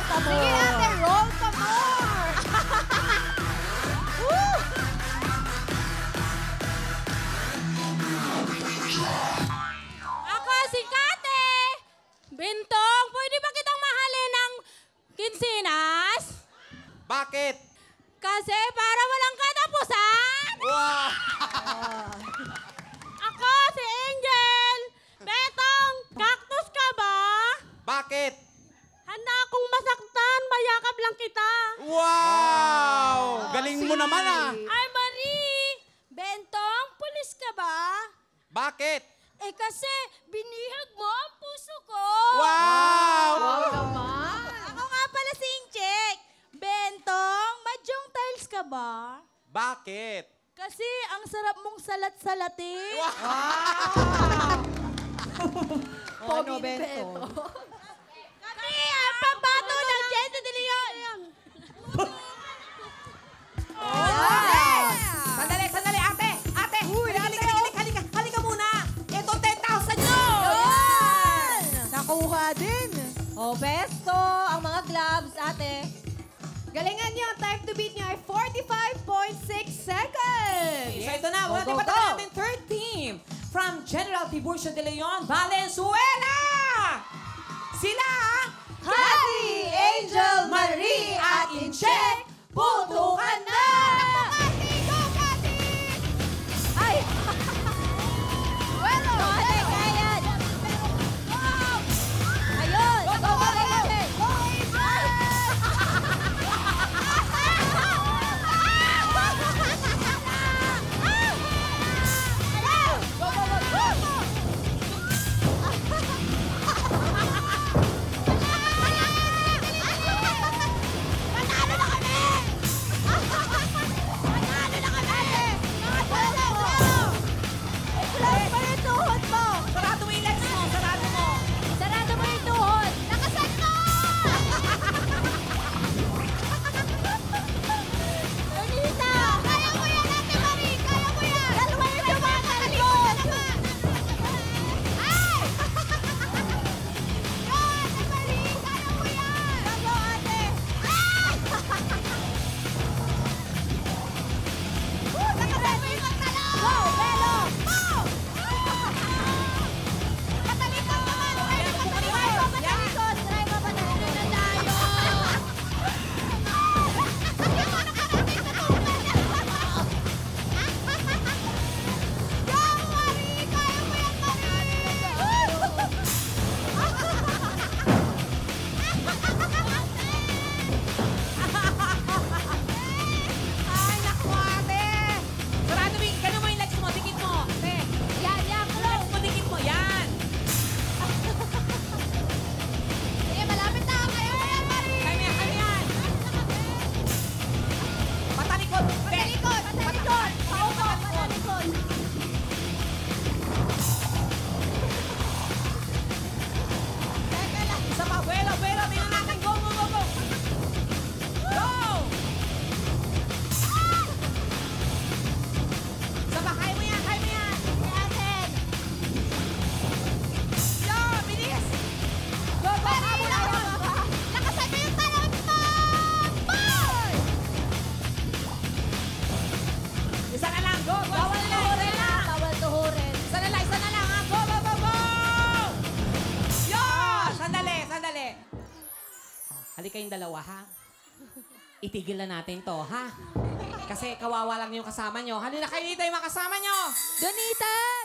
ka more. Sige ate, roll ka more. Ako si Kate! Bintong, pwede ba kitang mahalin ng kinsinas? Bakit? Kasi para walang katapusan! Wow! Ako si Angel! Betong, cactus ka ba? Bakit? Handa akong masaktan, mayakap lang kita. Wow! Galing mo naman ah! Ay, Marie! Bentong, pulis ka ba? Bakit? Eh kasi binihag mo ang puso ko. Wow! Ako nga pala si Inchek. Bentong, madyong tiles ka ba? Bakit? Kasi ang sarap mong salat-salatin. Ano, Bento? Kami ang pambato ng Jensen de Leon. Sandali, sandali, ate! Ate! Halika muna! Ito, 10,000 nyo! Nakuha din. Oh, besto! Ang mga gloves, ate. Galingan niyo. Time to beat niyo ay 45.6 seconds. So ito na, wala Go, go, pa go. natin third team from General Tiburcio de Leon, Valenzuela! Sila, Hattie, Angel, Marie, at Incheck, putukan na! Ay! Bueno, ate, kaya. Ayun. Go, go, go, go, go. Sarado mo yung legs mo, sarado mo. Sarado mo yung tuhod. Nakasan mo! Anita! Kaya mo yan, Ate Marie! Kaya mo yan! Dalawa yung tumatalikod! Ay! Yo, Ate Marie! Kaya mo yan! Bravo, ate! Ay! Nakasan mo yung magtalong! Go, Belo! Go! Patalikod naman! Pwede patalikod! Patalikod! Try mo patalikod na tayo! Go, Marie! Kaya mo yan, Ay, naku, ate. Sarado mo yung, ganun mo yung legs mo, dikit mo. Ate, Yan, yan, legs mo, dikit mo, yan. Sige, malapit na. Kaya mo yan, Marie! Kaya mo yan, kaya mo yan. Patalikod. Patalikod! Patalikod! Paupo! Patalikod! Teka lang. Isa pa, buelo, buelo, tingnan natin. Go, go, go, go. Go! Isa pa, kaya mo yan, kaya mo yan. Yasin! Yo, bilis. Go, go! Habol na yan! Lakasan mo yung talon mo! Boy! Isa na lang, go, go. Bawal tuhurin na! Bawal tuhurin. Isa na lang, ha. Go, go, go, go! Yo! Sandali, sandali. Halika kayong dalawa, ha? Itigil na natin to, ha? Kasi kawawa lang yung kasama nyo. Halina kayo dito yung mga kasama nyo. Donita!